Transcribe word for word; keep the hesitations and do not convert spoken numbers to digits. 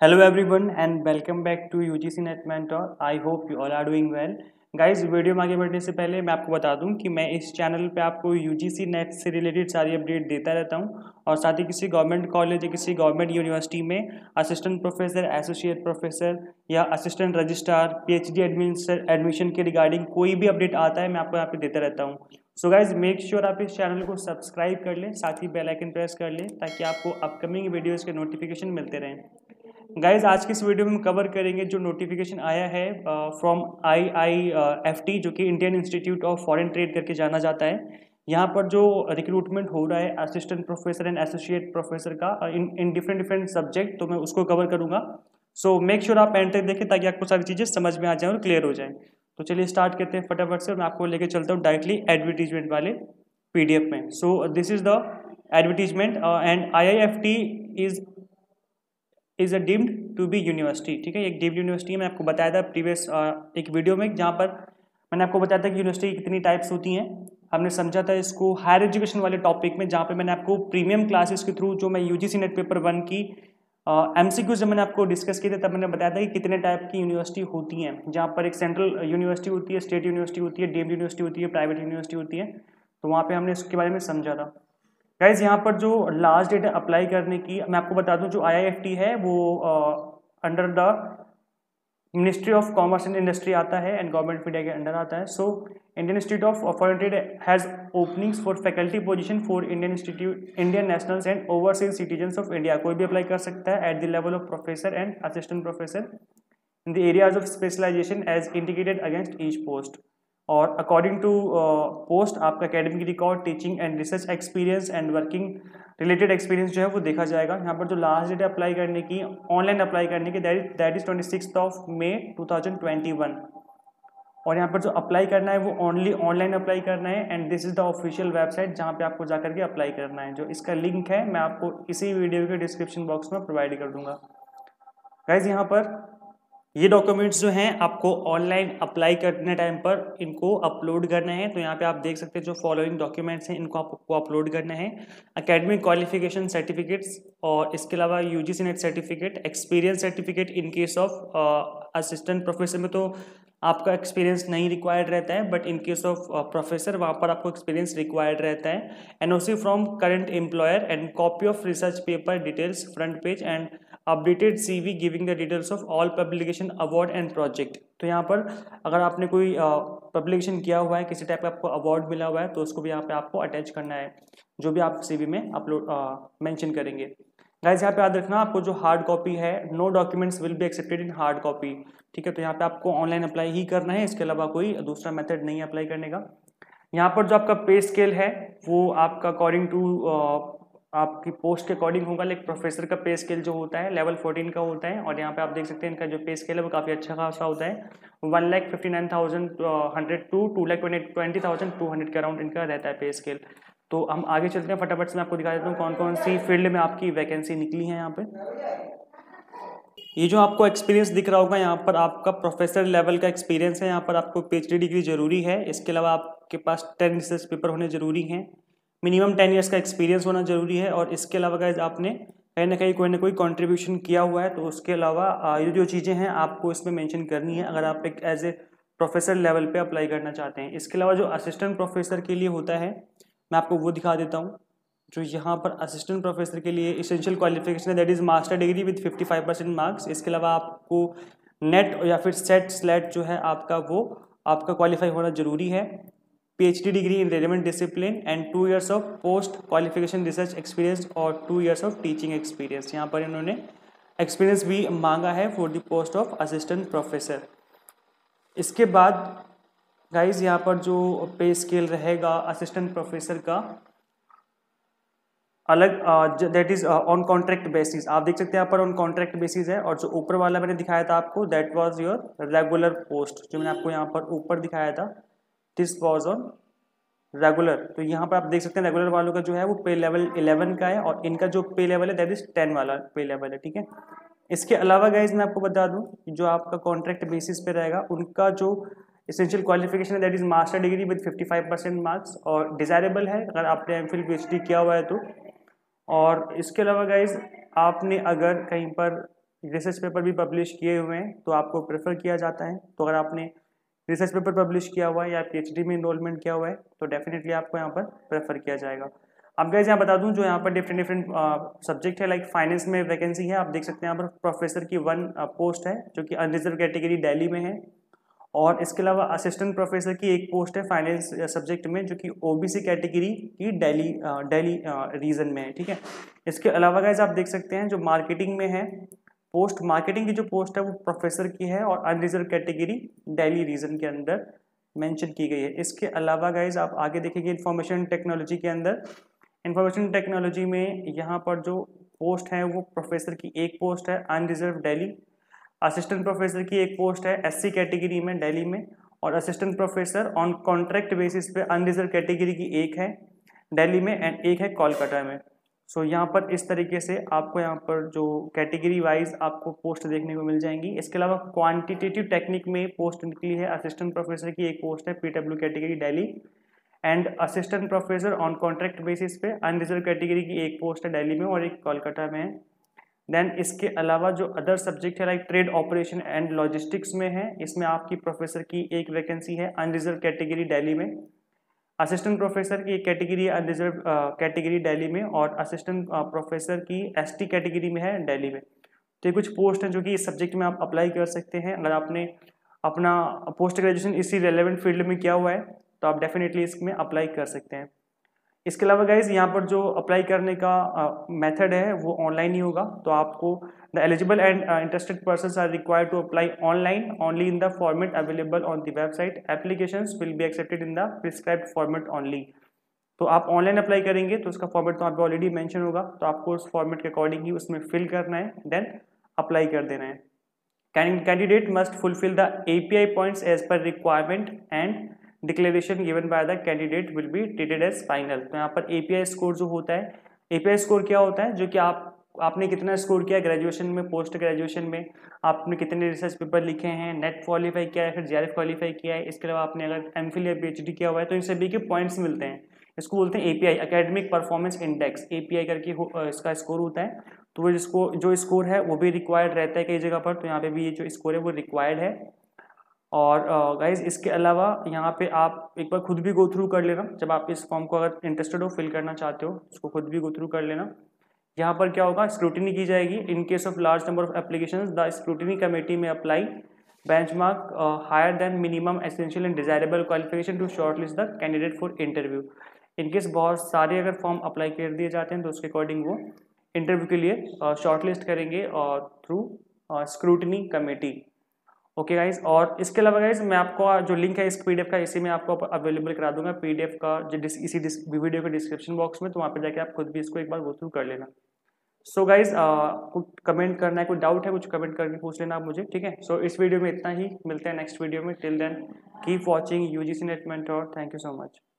Hello everyone and welcome back to U G C Net Mentor. I hope you all are doing well. Guys video में आगे बढ़ने से पहले मैं आपको बता दूं कि मैं इस चैनल पे आपको U G C नेट से रिलेटेड सारी अपडेट देता रहता हूं और साथ ही किसी गवर्नमेंट कॉलेज या किसी गवर्नमेंट यूनिवर्सिटी में असिस्टेंट प्रोफेसर, एसोसिएट प्रोफेसर या असिस्टेंट रजिस्ट्रार, पीएचडी एडमिशन के रिगार्डिंग कोई भी अपडेट आता है मैं आपको यहाँ पे देता रहता हूँ. सो गाइज मेक श्योर आप इस चैनल को सब्सक्राइब कर लें, साथ ही बेल आइकन प्रेस कर लें ताकि आपको अपकमिंग वीडियोज़ के नोटिफिकेशन मिलते रहें. गाइज आज की इस वीडियो में हम कवर करेंगे जो नोटिफिकेशन आया है from I I F T जो कि Indian institute of foreign trade करके जाना जाता है. यहाँ पर जो रिक्रूटमेंट हो रहा है assistant professor and associate professor का in in different different subject, तो मैं उसको कवर करूँगा. सो मेक श्योर आप एंड तक देखें ताकि आपको सारी चीज़ें समझ में आ जाए और क्लियर हो जाए. तो चलिए स्टार्ट करते हैं फटाफट से. मैं आपको लेके चलता हूँ डायरेक्टली एडवर्टीजमेंट वाले पी डी एफ में. So this is the advertisement and I I F T is is a deemed to be university. ठीक है, एक डीम्ड यूनिवर्सिटी मैंने आपको बताया था प्रीवियस एक वीडियो में, जहाँ पर मैंने आपको बताया था कि यूनिवर्सिटी की कितनी टाइप्स होती हैं. हमने समझा था इसको हायर एजुकेशन वाले टॉपिक में, जहाँ पे मैंने आपको प्रीमियम क्लासेस के थ्रू जो मैं यूजीसी नेट पेपर वन की एमसीक्यू जब मैंने आपको डिस्कस किए थे तब मैंने बताया था कि कितने टाइप की यूनिवर्सिटी होती हैं, जहाँ पर एक सेंट्रल यूनिवर्सिटी होती है, स्टेट यूनिवर्सिटी होती है, डीम्ड यूनिवर्सिटी होती है, प्राइवेट यूनिवर्सिटी होती है. तो वहाँ पर हमने इसके बारे में समझा था. गाइज यहाँ पर जो लास्ट डेट है अप्लाई करने की, मैं आपको बता दूं जो आई आई एफ टी है वो under the ministry of commerce and industry आता है एंड गवर्नमेंट ऑफ इंडिया के अंडर आता है. So Indian institute of foreign trade has openings for faculty position for Indian institute Indian nationals and overseas citizens of India. कोई भी apply कर सकता है at the level of professor and assistant professor in the areas of specialisation as indicated against each post. और according to post आपका academic record, teaching and research experience and working related experience जो है वो देखा जाएगा. यहाँ पर जो लास्ट डेट है अप्लाई करने की, ऑनलाइन अप्लाई करने की, that that is twenty six of May two thousand twenty one. और यहाँ पर जो अप्लाई करना है वो ओनली ऑनलाइन अप्लाई करना है and this is the official website जहाँ पे आपको जाकर के अप्लाई करना है. जो इसका लिंक है मैं आपको इसी वीडियो के डिस्क्रिप्शन बॉक्स में प्रोवाइड कर दूंगा. गाइज यहाँ पर ये डॉक्यूमेंट्स जो हैं आपको ऑनलाइन अप्लाई करने टाइम पर इनको अपलोड करना है. तो यहाँ पे आप देख सकते हैं जो फॉलोइंग डॉक्यूमेंट्स हैं इनको आपको अपलोड करना है. एकेडमिक क्वालिफिकेशन सर्टिफिकेट्स और इसके अलावा UGC net certificate, experience certificate in case of assistant professor में तो आपका एक्सपीरियंस नहीं रिक्वायर्ड रहता है, but in case of professor वहाँ पर आपको एक्सपीरियंस रिक्वायर्ड रहता है. NOC from current employer and copy of research paper details front page and updated CV giving the details of all publication, award and project. तो यहाँ पर अगर आपने कोई पब्लिकेशन uh, किया हुआ है, किसी टाइप का आपको अवार्ड मिला हुआ है, तो उसको भी यहाँ पे आपको अटैच करना है जो भी आप सीवी में अपलोड मेंशन करेंगे. गाइस यहाँ पे याद रखना आपको जो हार्ड कॉपी है, no documents will be accepted in hard copy. ठीक है, तो यहाँ पे आपको ऑनलाइन अप्लाई ही करना है, इसके अलावा कोई दूसरा मेथड नहीं अप्लाई करने का. यहाँ पर जो आपका पे स्केल है वो आपका अकॉर्डिंग टू आपकी पोस्ट के अकॉर्डिंग होगा. लाइक प्रोफेसर का पे स्केल जो होता है लेवल फोर्टीन का होता है और यहाँ पे आप देख सकते हैं इनका जो पे स्केल है वो काफ़ी अच्छा खासा होता है. One lakh fifty nine thousand hundred two two lakh twenty thousand two hundred के अराउंड इनका रहता है पे स्केल. तो हम आगे चलते हैं फटाफट से. मैं आपको दिखा देता हूँ कौन कौन सी फील्ड में आपकी वैकेंसी निकली है. यहाँ पे ये जो आपको एक्सपीरियंस दिख रहा होगा यहाँ पर आपका प्रोफेसर लेवल का एक्सपीरियंस है. यहाँ पर आपको पीएचडी डिग्री जरूरी है. इसके अलावा आपके पास टेन रिसर्च पेपर होने जरूरी हैं. मिनिमम टेन इयर्स का एक्सपीरियंस होना जरूरी है. और इसके अलावा गाइस आपने कहीं ना कहीं कोई ना कोई कंट्रीब्यूशन किया हुआ है. तो उसके अलावा ये जो चीज़ें हैं आपको इसमें मेंशन करनी है अगर आप एक एज ए प्रोफेसर लेवल पे अप्लाई करना चाहते हैं. इसके अलावा जो असिस्टेंट प्रोफेसर के लिए होता है मैं आपको वो दिखा देता हूँ. जो यहाँ पर असिस्टेंट प्रोफेसर के लिए इसेंशियल क्वालिफिकेशन है that is master degree with fifty five percent marks. इसके अलावा आपको नेट या फिर सेट स्लेट जो है आपका वो आपका क्वालिफाई होना जरूरी है. PhD degree in relevant discipline and two years of post qualification research experience और two years of teaching experience. यहाँ पर इन्होंने एक्सपीरियंस भी मांगा है for the post of assistant professor. इसके बाद गाइज यहाँ पर जो पे स्केल रहेगा असिस्टेंट प्रोफेसर का अलग, that is on contract basis. आप देख सकते हैं यहाँ पर ऑन कॉन्ट्रैक्ट बेसिस है. और जो ऊपर वाला मैंने दिखाया था आपको that was your regular post. जो मैंने आपको यहाँ पर ऊपर दिखाया था दिस वाज ऑन रेगुलर. तो यहाँ पर आप देख सकते हैं रेगुलर वालों का जो है वो पे लेवल इलेवन का है और इनका जो पे लेवल है दैट इज टेन वाला पे लेवल है. ठीक है, इसके अलावा गाइज मैं आपको बता दूं जो आपका कॉन्ट्रैक्ट बेसिस पे रहेगा उनका जो एसेंशियल क्वालिफिकेशन है that is master degree with fifty five percent marks और डिजायरेबल है अगर आपने एम फिल पीएचडी किया हुआ है तो. और इसके अलावा गाइज आपने अगर कहीं पर रिसर्च पेपर भी पब्लिश किए हुए हैं तो आपको प्रेफर किया जाता है। तो अगर आपने रिसर्च पेपर पब्लिश किया हुआ है या पीएचडी में इनरोलमेंट किया हुआ है तो डेफिनेटली आपको यहाँ पर प्रेफर किया जाएगा। अब गाइस यहाँ बता दूं जो यहाँ पर डिफरेंट डिफरेंट सब्जेक्ट है, लाइक फाइनेंस में वैकेंसी है, आप देख सकते हैं यहाँ पर प्रोफेसर की वन पोस्ट है जो कि अनरिजर्व कैटेगरी दिल्ली में है, और इसके अलावा असिस्टेंट प्रोफेसर की एक पोस्ट है फाइनेंस सब्जेक्ट में जो कि ओबीसी कैटेगरी की दिल्ली दिल्ली रीजन में है, ठीक है। इसके अलावा गाइस आप देख सकते हैं जो मार्केटिंग में है पोस्ट, मार्केटिंग की जो पोस्ट है वो प्रोफेसर की है और अनरिजर्व कैटेगरी दिल्ली रीजन के अंदर मेंशन की गई है। इसके अलावा गाइस आप आगे देखेंगे इंफॉर्मेशन टेक्नोलॉजी के अंदर, इंफॉर्मेशन टेक्नोलॉजी में यहाँ पर जो पोस्ट है वो प्रोफेसर की एक पोस्ट है अनरिजर्व दिल्ली, असिस्टेंट प्रोफेसर की एक पोस्ट है एससी कैटेगरी में दिल्ली में, और assistant professor on contract basis पे अनरिजर्व कैटेगरी की एक है दिल्ली में एंड एक है कोलकाता में। सो so, यहाँ पर इस तरीके से आपको यहाँ पर जो कैटेगरी वाइज आपको पोस्ट देखने को मिल जाएंगी। इसके अलावा क्वांटिटेटिव टेक्निक में पोस्ट निकली है, असिस्टेंट प्रोफेसर की एक पोस्ट है PW category Delhi and assistant professor on contract basis पे अनरिजर्व कैटेगरी की एक पोस्ट है दिल्ली में और एक कोलकाता में है। देन इसके अलावा जो अदर सब्जेक्ट है like trade operation and logistics में है, इसमें आपकी प्रोफेसर की एक वैकेंसी है अनरिजर्व कैटेगरी दिल्ली में, असिस्टेंट प्रोफेसर की एक कैटेगरी अनरिजर्व कैटेगरी दिल्ली में और असिस्टेंट प्रोफेसर की एसटी कैटेगरी में है दिल्ली में। तो ये कुछ पोस्ट हैं जो कि इस सब्जेक्ट में आप अप्लाई कर सकते हैं। अगर आपने अपना पोस्ट ग्रेजुएशन इसी रेलेवेंट फील्ड में किया हुआ है तो आप डेफिनेटली इसमें अप्लाई कर सकते हैं। इसके अलावा गाइज यहाँ पर जो अप्लाई करने का मेथड है वो ऑनलाइन ही होगा, तो आपको the eligible and interested persons are required to apply online only in the format available on the website, applications will be accepted in the prescribed format only. तो आप ऑनलाइन अप्लाई करेंगे तो उसका फॉर्मेट तो आप ऑलरेडी मेंशन होगा, तो आपको उस फॉर्मेट के अकॉर्डिंग ही उसमें फिल करना है, देन अप्लाई कर देना है। Candidate must fulfil the API points as per requirement and declaration given by the candidate will be treated as final. तो यहाँ पर एपीआई स्कोर जो होता है, एपीआई स्कोर क्या होता है, जो कि आप आपने कितना स्कोर किया ग्रेजुएशन में, पोस्ट ग्रेजुएशन में आपने कितने रिसर्च पेपर लिखे हैं, नेट क्वालिफाई किया है, फिर जेआरएफ क्वालिफाई किया है, इसके अलावा आपने अगर एमफिल या पीएचडी किया हुआ है तो इन सभी के पॉइंट्स मिलते हैं। इसको बोलते हैं API, academic performance index, API करके इसका स्कोर होता है। तो वो जिसको जो स्कोर है वो भी रिक्वायर्ड रहता है कई जगह पर, तो यहाँ पे भी ये जो स्कोर है वो रिक्वायर्ड है। और गाइज uh, इसके अलावा यहाँ पे आप एक बार खुद भी गो थ्रू कर लेना, जब आप इस फॉर्म को अगर इंटरेस्टेड हो फिल करना चाहते हो उसको खुद भी गो थ्रू कर लेना। यहाँ पर क्या होगा, स्क्रूटिनी की जाएगी। In case of large number of applications the scrutiny committee may apply benchmark higher than minimum essential and desirable qualification to shortlist the candidate for interview. In case बहुत सारे अगर फॉर्म अप्लाई कर दिए जाते हैं तो उसके अकॉर्डिंग वो इंटरव्यू के लिए शॉर्टलिस्ट uh, करेंगे और through scrutiny committee. Okay guys, और इसके अलावा गाइज मैं आपको जो लिंक है इस पीडीएफ का इसी में आपको अवेलेबल करा दूंगा, पीडीएफ का जो डिस, इसी डिस, वीडियो के डिस्क्रिप्शन बॉक्स में, तो वहाँ पे जाके आप खुद भी इसको एक बार गो थ्रू कर लेना। सो गाइज कुछ कमेंट करना है, कुछ डाउट है कुछ कमेंट करके पूछ लेना आप मुझे, ठीक है। सो so, इस वीडियो में इतना ही, मिलते हैं नेक्स्ट वीडियो में। Till then keep watching UGC net mentor, thank you so much.